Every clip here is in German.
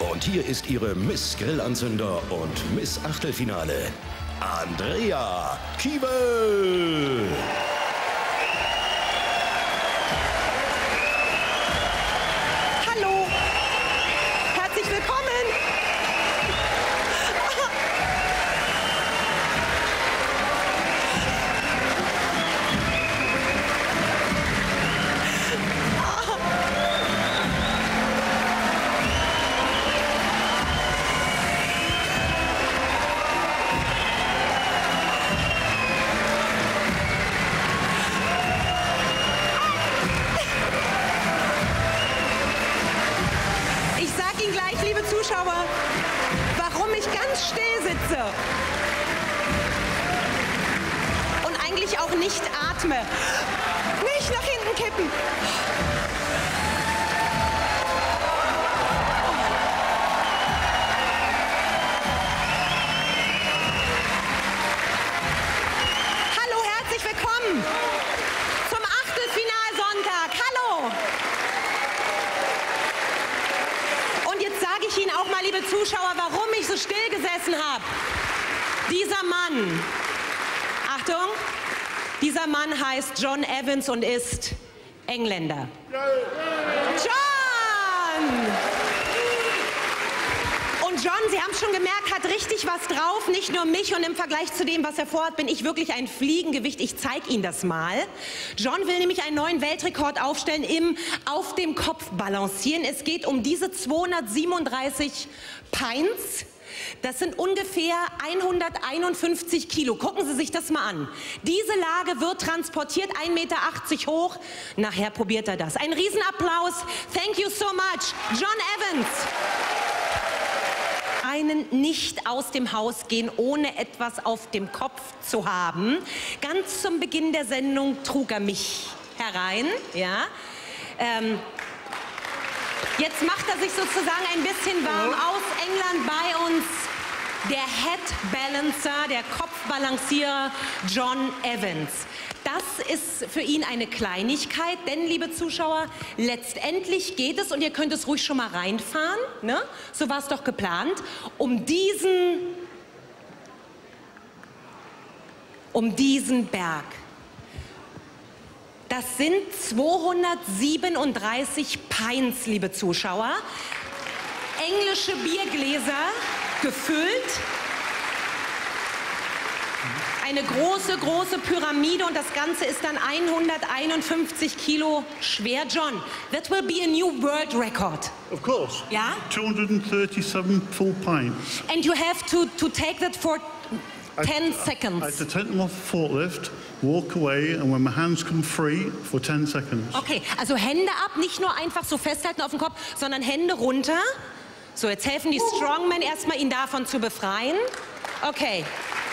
Und hier ist ihre Miss Grillanzünder und Miss Achtelfinale, Andrea Kiewel. Hallo, herzlich willkommen. Zuschauer, warum ich ganz still sitze und eigentlich auch nicht atme. Nicht nach hinten kippen. Hallo, herzlich willkommen zum Achtelfinalsonntag. Hallo. Und jetzt sage ich Ihnen auch mal, liebe Zuschauer, warum ich so still gesessen habe. Dieser Mann, Achtung, dieser Mann heißt John Evans und ist Engländer. John! Und John, Sie haben es schon gemerkt, hat richtig was drauf, nicht nur mich, und im Vergleich zu dem, was er vorhat, bin ich wirklich ein Fliegengewicht. Ich zeige Ihnen das mal. John will nämlich einen neuen Weltrekord aufstellen im auf dem Kopf balancieren. Es geht um diese 237 Pints. Das sind ungefähr 151 Kilo. Gucken Sie sich das mal an. Diese Lage wird transportiert, 1,80 Meter hoch. Nachher probiert er das. Ein Riesenapplaus. Thank you so much, John Evans. Einen nicht aus dem Haus gehen, ohne etwas auf dem Kopf zu haben. Ganz zum Beginn der Sendung trug er mich herein. Ja. Jetzt macht er sich sozusagen ein bisschen warm aus England bei uns. Der Headbalancer, der Kopfbalancierer John Evans. Das ist für ihn eine Kleinigkeit, denn, liebe Zuschauer, letztendlich geht es, und ihr könnt es ruhig schon mal reinfahren, ne? So war es doch geplant, um diesen Berg. Das sind 237 Pints, liebe Zuschauer. Englische Biergläser gefüllt. Eine große, große Pyramide, und das Ganze ist dann 151 Kilo schwer. John, that will be a new world record. Of course. Yeah? 237 full pints. And you have to take that for 10 seconds. I had to take them off the forklift, walk away, and when my hands come free, for 10 seconds. Okay, also Hände ab, nicht nur einfach so festhalten auf dem Kopf, sondern Hände runter. So, jetzt helfen die Strongmen erstmal, ihn davon zu befreien. Okay.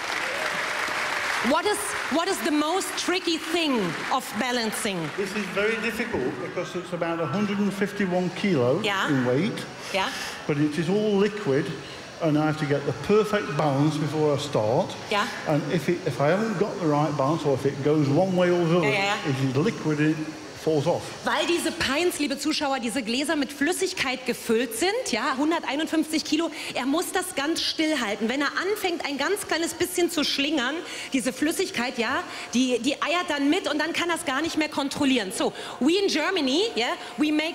What is the most tricky thing of balancing? This is very difficult because it's about 151 kilo in weight. Yeah. But it is all liquid, and I have to get the perfect balance before I start. Yeah. And if I haven't got the right balance, or if it goes one way or the other, it is liquid, it falls off. Weil diese Pints, liebe Zuschauer, diese Gläser mit Flüssigkeit gefüllt sind, ja, 151 Kilo, er muss das ganz still halten. Wenn er anfängt, ein ganz kleines bisschen zu schlingern, diese Flüssigkeit, ja, die eiert dann mit, und dann kann er es gar nicht mehr kontrollieren. So, we in Germany, yeah, we make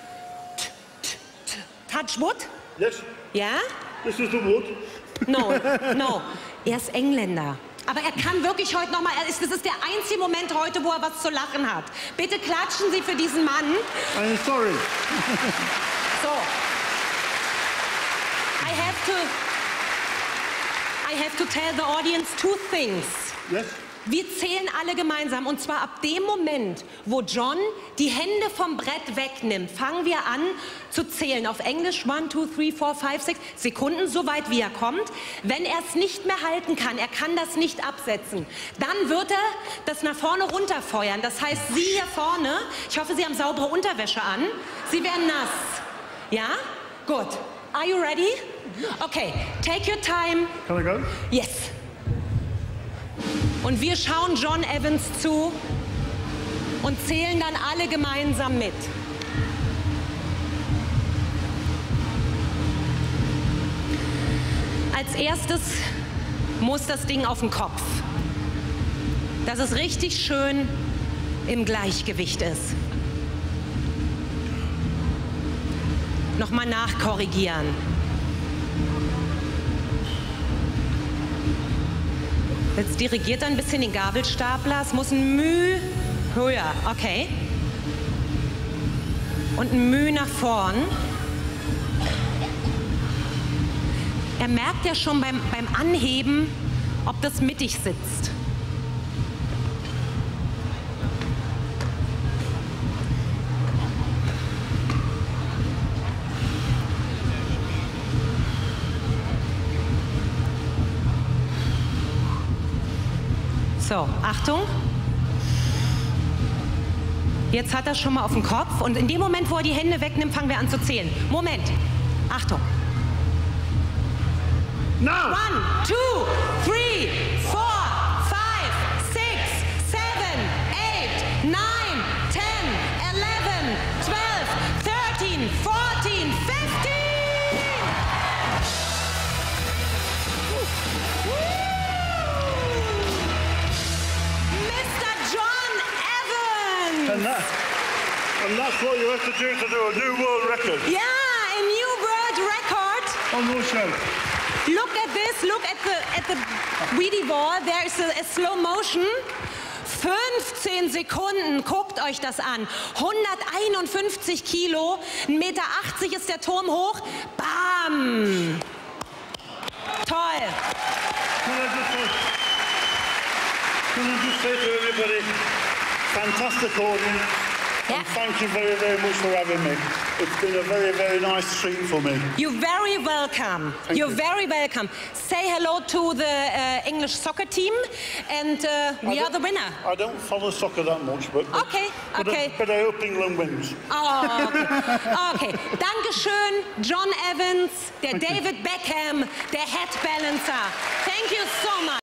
touch wood. Yes. Ja? This is the wood. No, no. Er ist Engländer. Aber er kann wirklich heute nochmal, das ist der einzige Moment heute, wo er was zu lachen hat. Bitte klatschen Sie für diesen Mann. I'm sorry. So. I have to tell the audience two things. Yes. Wir zählen alle gemeinsam, und zwar ab dem Moment, wo John die Hände vom Brett wegnimmt, fangen wir an zu zählen. Auf Englisch 1, 2, 3, 4, 5, 6 Sekunden, so weit wie er kommt. Wenn er es nicht mehr halten kann, er kann das nicht absetzen, dann wird er das nach vorne runterfeuern. Das heißt, Sie hier vorne, ich hoffe, Sie haben saubere Unterwäsche an, Sie werden nass. Ja? Gut. Are you ready? Okay, take your time. Can I go? Yes. Und wir schauen John Evans zu und zählen dann alle gemeinsam mit. Als erstes muss das Ding auf den Kopf, dass es richtig schön im Gleichgewicht ist. Nochmal nachkorrigieren. Jetzt dirigiert er ein bisschen den Gabelstapler. Es muss ein Müh höher. Okay. Und ein Müh nach vorn. Er merkt ja schon beim Anheben, ob das mittig sitzt. So, Achtung. Jetzt hat er schon mal auf dem Kopf und in dem Moment, wo er die Hände wegnimmt, fangen wir an zu zählen. Moment. Achtung. Now. 1, 2, 3, 4, 5, 6, 7, 8, 9, 10, 11, 12, 13, 14, 15. Mr. John Evans. And that's what you have to do a new world record. Yeah, a new world record. On your show. Look at this, look at the Wheatie Ball, there is a slow motion. 15 Sekunden, guckt euch das an. 151 Kilo, 1,80 Meter ist der Turm hoch. Bam! Toll! Can I just say to everybody, fantastic audience. Yeah. And thank you very, very much for having me. It's been a very, very nice treat for me. You're very welcome. You're very welcome. Say hello to the English soccer team, and we are the winner. I don't follow soccer that much, but Okay, okay. But I hope England wins. Oh, okay. Okay. Dankeschön, John Evans, der David Beckham, der Headbalancer. Thank you so much.